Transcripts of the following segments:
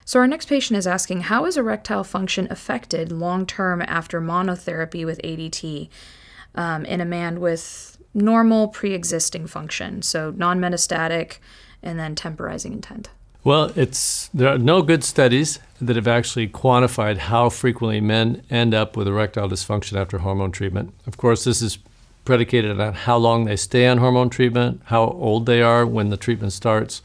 So our next patient is asking, how is erectile function affected long-term after monotherapy with ADT in a man with normal pre-existing function, so non-metastatic and then temporizing intent? Well, there are no good studies that have actually quantified how frequently men end up with erectile dysfunction after hormone treatment. Of course, this is predicated on how long they stay on hormone treatment, how old they are when the treatment starts.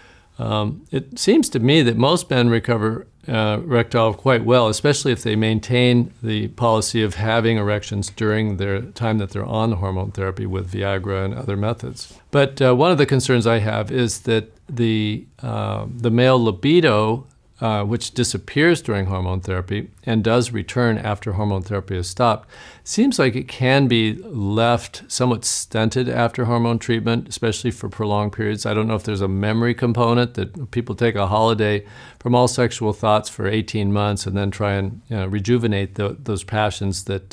It seems to me that most men recover erectile quite well, especially if they maintain the policy of having erections during their time that they're on the hormone therapy with Viagra and other methods. But one of the concerns I have is that the male libido, which disappears during hormone therapy and does return after hormone therapy is stopped, seems like it can be left somewhat stunted after hormone treatment, especially for prolonged periods. I don't know if there's a memory component that people take a holiday from all sexual thoughts for 18 months and then try and rejuvenate those passions that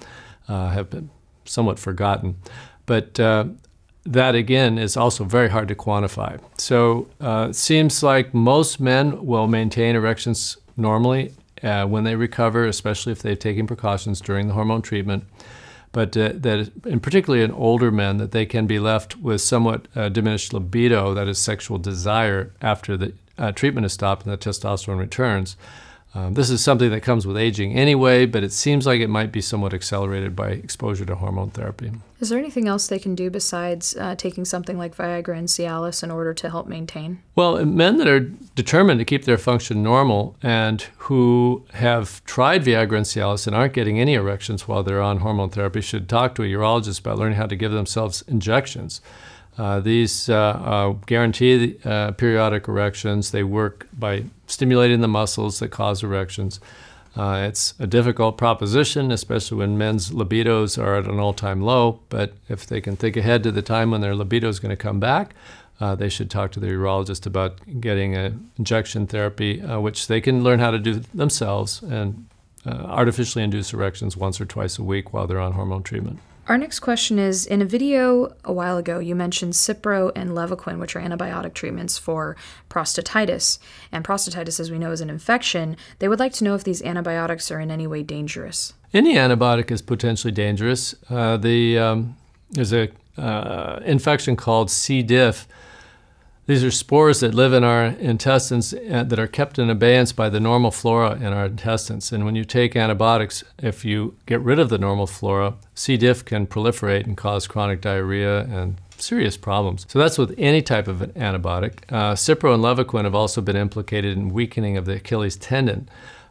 have been somewhat forgotten. But that, again, is also very hard to quantify. So it seems like most men will maintain erections normally when they recover, especially if they've taken precautions during the hormone treatment. But that, and particularly in older men, that they can be left with somewhat diminished libido, that is sexual desire, after the treatment is stopped and the testosterone returns. This is something that comes with aging anyway, but it seems like it might be somewhat accelerated by exposure to hormone therapy. Is there anything else they can do besides taking something like Viagra and Cialis in order to help maintain? Well, men that are determined to keep their function normal and who have tried Viagra and Cialis and aren't getting any erections while they're on hormone therapy should talk to a urologist about learning how to give themselves injections. These guarantee periodic erections. They work by stimulating the muscles that cause erections. It's a difficult proposition, especially when men's libidos are at an all-time low, but if they can think ahead to the time when their libido is going to come back, they should talk to the urologist about getting an injection therapy, which they can learn how to do themselves and artificially induce erections once or twice a week while they're on hormone treatment. Our next question is, in a video a while ago, you mentioned Cipro and Levaquin, which are antibiotic treatments for prostatitis. And prostatitis, as we know, is an infection. They would like to know if these antibiotics are in any way dangerous. Any antibiotic is potentially dangerous. There's an infection called C. diff. These are spores that live in our intestines that are kept in abeyance by the normal flora in our intestines. And when you take antibiotics, if you get rid of the normal flora, C. diff can proliferate and cause chronic diarrhea and serious problems. So that's with any type of an antibiotic. Cipro and Levaquin have also been implicated in weakening of the Achilles tendon.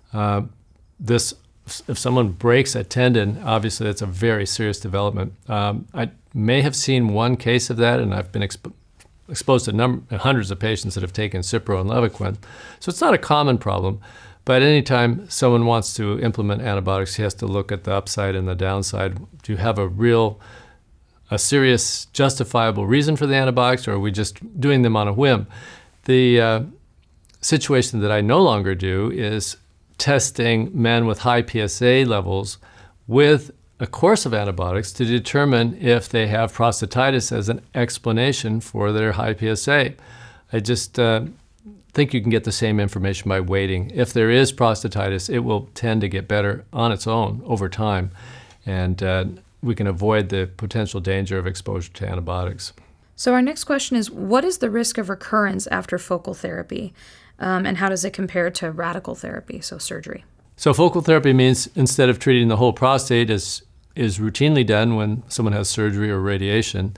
If someone breaks a tendon, obviously that's a very serious development. I may have seen one case of that, and I've been exposed to hundreds of patients that have taken Cipro and Levaquin. So it's not a common problem, but anytime someone wants to implement antibiotics, he has to look at the upside and the downside. Do you have a serious justifiable reason for the antibiotics, or are we just doing them on a whim? The situation that I no longer do is testing men with high PSA levels with a course of antibiotics to determine if they have prostatitis as an explanation for their high PSA. I just think you can get the same information by waiting. If there is prostatitis, it will tend to get better on its own over time, and we can avoid the potential danger of exposure to antibiotics. So our next question is, what is the risk of recurrence after focal therapy, and how does it compare to radical therapy, so surgery? So focal therapy means instead of treating the whole prostate, as is routinely done when someone has surgery or radiation,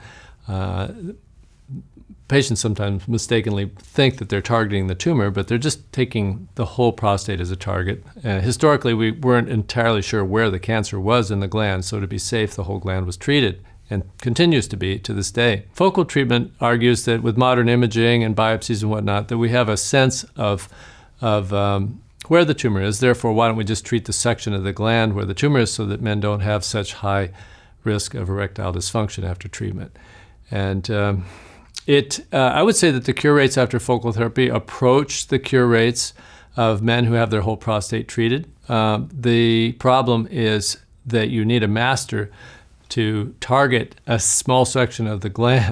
patients sometimes mistakenly think that they're targeting the tumor, but they're just taking the whole prostate as a target. Historically, we weren't entirely sure where the cancer was in the gland, so to be safe, the whole gland was treated, and continues to be to this day. Focal treatment argues that with modern imaging and biopsies and whatnot, that we have a sense of where the tumor is. Therefore, why don't we just treat the section of the gland where the tumor is so that men don't have such high risk of erectile dysfunction after treatment. And I would say that the cure rates after focal therapy approach the cure rates of men who have their whole prostate treated. The problem is that you need a master to target a small section of the gland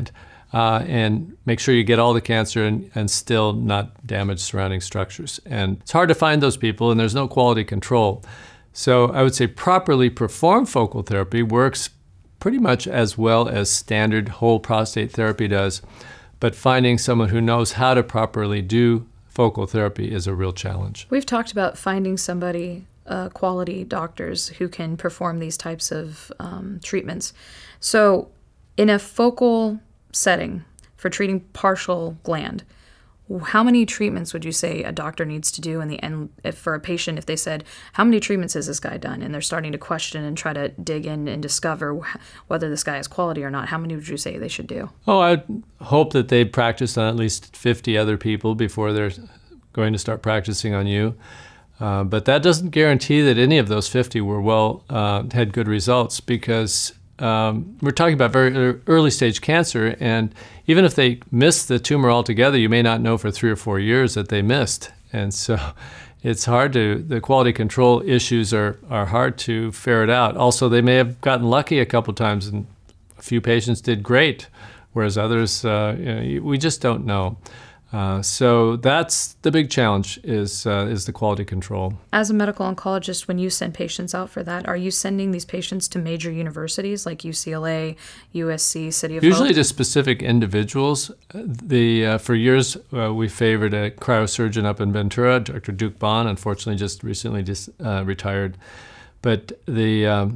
and make sure you get all the cancer and still not damage surrounding structures. And it's hard to find those people, and there's no quality control. So I would say properly performed focal therapy works pretty much as well as standard whole prostate therapy does, but finding someone who knows how to properly do focal therapy is a real challenge. We've talked about finding somebody, quality doctors who can perform these types of treatments. So in a focal setting for treating partial gland, how many treatments would you say a doctor needs to do in the end for a patient if they said, how many treatments has this guy done? And they're starting to question and try to dig in and discover whether this guy has quality or not. How many would you say they should do? Oh, I'd hope that they'd practiced on at least 50 other people before they're going to start practicing on you. But that doesn't guarantee that any of those 50 were had good results, because we're talking about very early stage cancer, and even if they missed the tumor altogether, you may not know for 3 or 4 years that they missed. And so it's hard the quality control issues are hard to ferret out. Also, they may have gotten lucky a couple times and a few patients did great, whereas others, we just don't know. So that's the big challenge is the quality control. As a medical oncologist, when you send patients out for that, are you sending these patients to major universities like UCLA, USC, City of Hope? Usually to specific individuals. For years, we favored a cryosurgeon up in Ventura, Dr. Duke Bond, unfortunately just recently retired. But the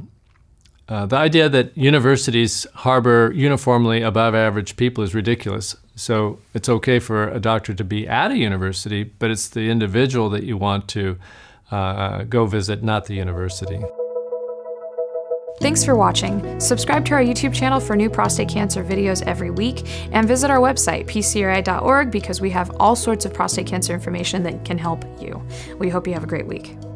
idea that universities harbor uniformly above average people is ridiculous. So it's okay for a doctor to be at a university, but it's the individual that you want to go visit, not the university. Thanks for watching. Subscribe to our YouTube channel for new prostate cancer videos every week, and visit our website, pcri.org, because we have all sorts of prostate cancer information that can help you. We hope you have a great week.